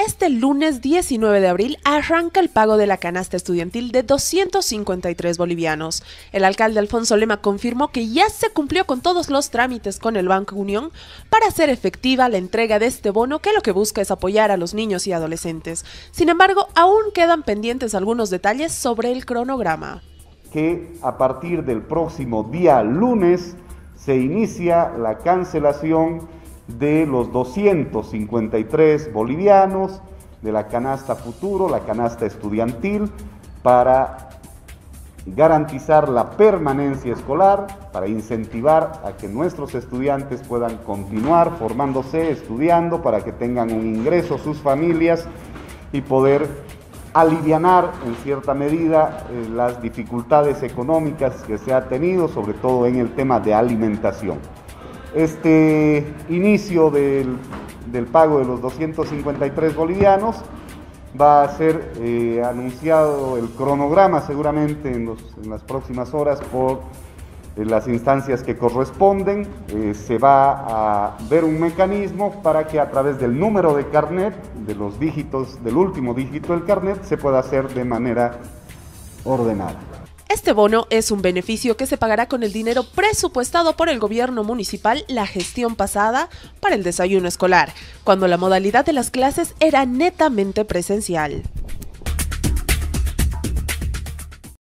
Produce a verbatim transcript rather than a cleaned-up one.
Este lunes diecinueve de abril arranca el pago de la canasta estudiantil de doscientos cincuenta y tres bolivianos. El alcalde Alfonso Lema confirmó que ya se cumplió con todos los trámites con el Banco Unión para hacer efectiva la entrega de este bono, que lo que busca es apoyar a los niños y adolescentes. Sin embargo, aún quedan pendientes algunos detalles sobre el cronograma. Que a partir del próximo día lunes se inicia la cancelación de los doscientos cincuenta y tres bolivianos de la canasta futuro, la canasta estudiantil, para garantizar la permanencia escolar, para incentivar a que nuestros estudiantes puedan continuar formándose, estudiando, para que tengan un ingreso sus familias y poder alivianar en cierta medida eh, las dificultades económicas que se ha tenido, sobre todo en el tema de alimentación. Este inicio del, del pago de los doscientos cincuenta y tres bolivianos va a ser eh, anunciado el cronograma seguramente en, los, en las próximas horas por eh, las instancias que corresponden. Eh, se va a ver un mecanismo para que a través del número de carnet, de los dígitos, del último dígito del carnet, se pueda hacer de manera ordenada. Este bono es un beneficio que se pagará con el dinero presupuestado por el gobierno municipal la gestión pasada para el desayuno escolar, cuando la modalidad de las clases era netamente presencial.